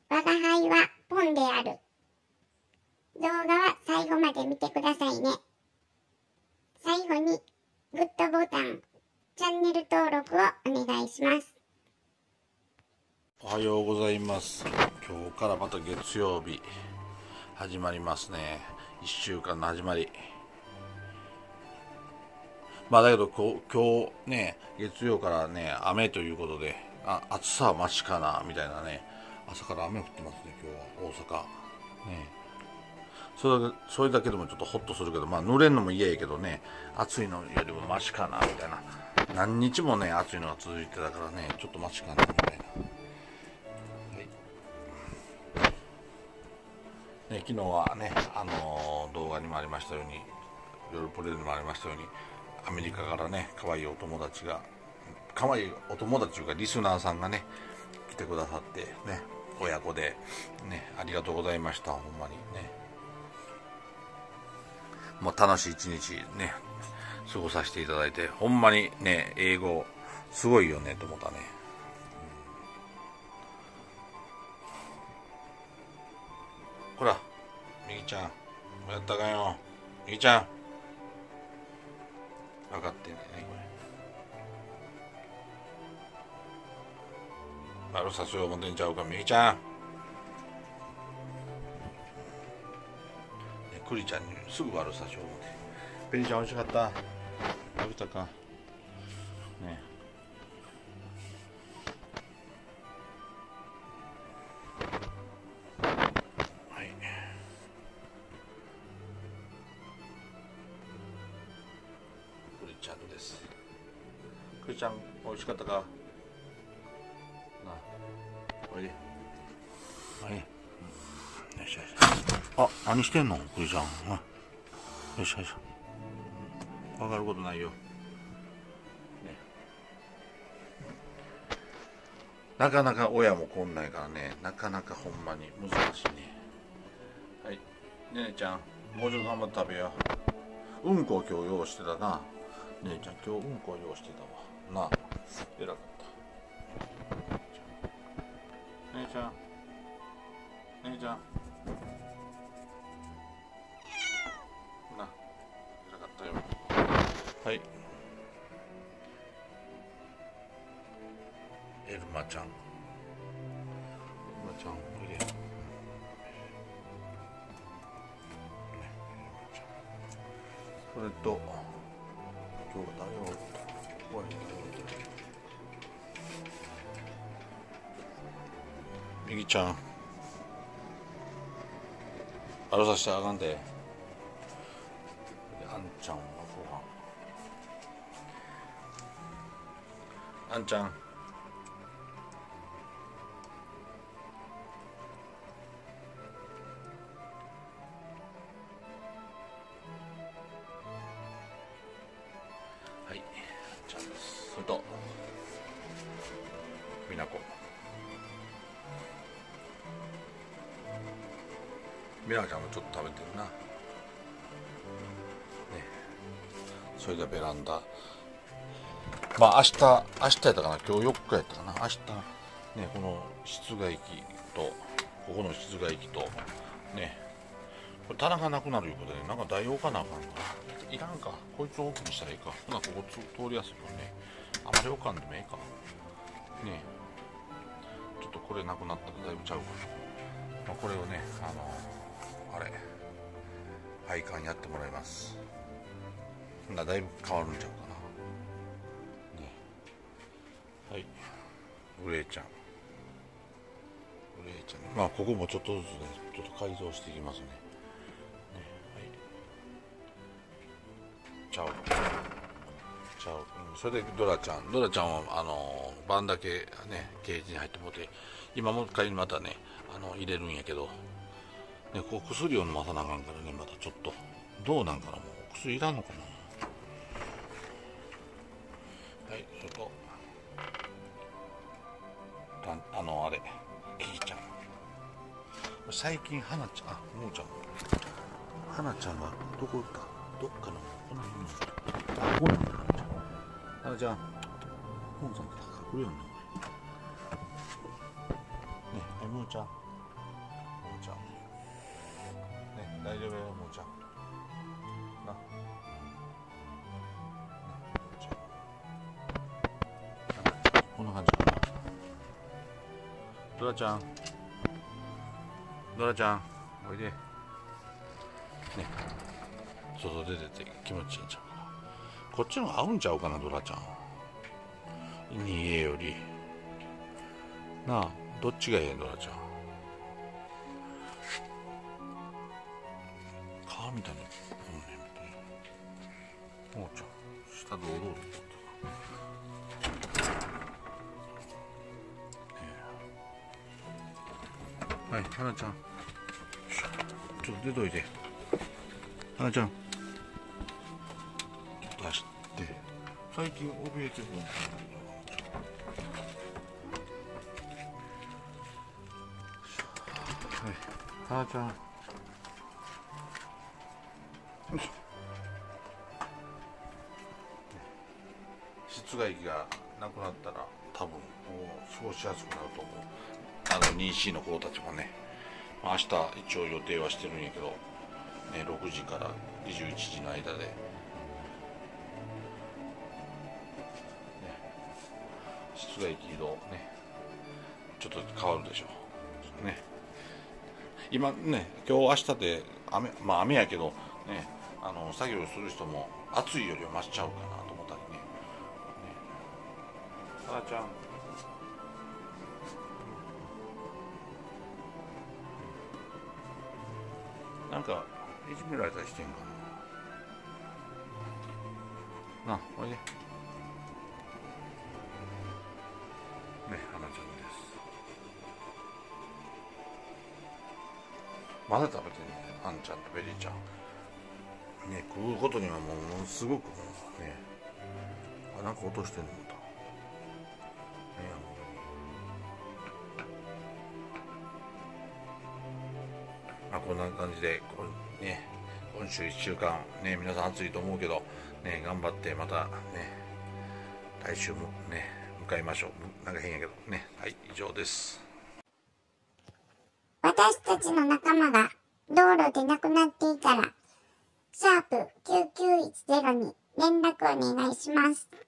我が輩はポンである。動画は最後まで見てくださいね。最後にグッドボタン、チャンネル登録をお願いします。 おはようございます。今日からまた月曜日始まりますね。1週間の始まり。だけど今日ね、月曜からね、雨ということで、暑さはマシかなみたいなね。朝から雨降ってますね、今日は大阪ね。それだけでもちょっとホッとするけど、濡れんのも嫌やけどね、暑いのよりもマシかなみたいな。何日もね、暑いのが続いてたからね、ちょっとマシかなみたいな。ね、昨日はね、動画にもありましたように、夜プレゼンにもありましたように、アメリカからね、可愛いお友達というかリスナーさんがね、来てくださってね、親子でね、ありがとうございました。ほんまにね、もう楽しい一日ね、過ごさせていただいて、ほんまにね、英語すごいよねと思ったね。ほら、みぎちゃん、やったかよ。みぎちゃん。分かってんねこれ。悪さしよう思てんちゃうか、みぎちゃん。クリちゃんにすぐ悪さしよう思て。ペリちゃん美味しかった。食べたか。ね。ちゃんです。クリちゃん美味しかったかな。おいでおいで、よいしょよいしょ。何してんのクリちゃん。よいしょよいしょ。分かることないよ、ね、なかなか親も来んないからね、なかなかほんまに難しいね。はい、ねねちゃん、もうちょっと頑張って食べよう。うんこを今日用意してたな。姉ちゃん今日うんこを用意してたわな。偉かった。姉ちゃんな、偉かったよ。はい、エルマちゃん、おいで。それと今日は誰を怖いみぎちゃん、悪さしてあかんで。あんちゃんはご飯。あんちゃん、はい、じゃあそれとみなこ。みなこちゃんもちょっと食べてるな、ね、それでベランダ、明日やったかな、今日4日やったかな。明日ね、この室外機とここの室外機とね、これ棚がなくなるいうことで、なんか台置かなあかんから、いらんか、こいつを奥にしたらいいか。ほなここ通りやすいよね。あまり置かんでもええかね。ちょっとこれなくなったらだいぶちゃうかな。これをね、配管やってもらいます。だいぶ変わるんちゃうかな、ね、はい、グレーちゃん、ここもちょっとずつね、ちょっと改造していきますね。ちゃう、それでドラちゃんはバンだけね、ケージに入ってもって、今もう一回またね、入れるんやけどね、こう薬を飲まさなあかんからね、またちょっとどうなんかな、もう薬いらんのかな。はい、それとキキちゃん、最近花ちゃん、もーちゃん、花ちゃんはどこ行った、どっかのこの辺にここなんだ。花ちゃん、もーちゃん来た、隠れよんね。ね、もーちゃん、 ちゃん。ね、大丈夫よ、もうちゃん。な。ね、もうちゃん。こんな感じかな。ドラちゃん。ドラちゃん、おいで。ね。外出てて気持ちいいんちゃうかな。こっちの方が合うんちゃうかな、ドラちゃん。家より。なあ、どっちがええ、ドラちゃん。川みたいな。もうちゃん、下堂々と。はい、花ちゃん。ちょっと出といて。花ちゃん。出して。最近怯えてるの。はい、花ちゃん。よいしょ。室外機がなくなったら多分もう過ごしやすくなると思う。妊娠の子たちもね、明日一応予定はしてるんやけど、ね、6時から21時の間で、ね、室外機移動ね、ちょっと変わるでしょうね。今ね、今日明日で雨、まあ雨やけどね、作業する人も暑いよりは増しちゃうかなと思ったりね。あーちゃん。なんかいじめられたりしてんかな。なあ、おいで。ね、花ちゃんです。まだ食べてんね、あんちゃんとベリーちゃん。ね、食うことにはものすごくね、なんか落としてんのだ。ね、まあこんな感じでね、今週1週間ね、皆さん暑いと思うけどね、頑張ってまたね、来週もね迎えましょう。なんか変やけどね。はい、以上です。 私たちの仲間が道路で亡くなっていたら、#9910に連絡お願いします。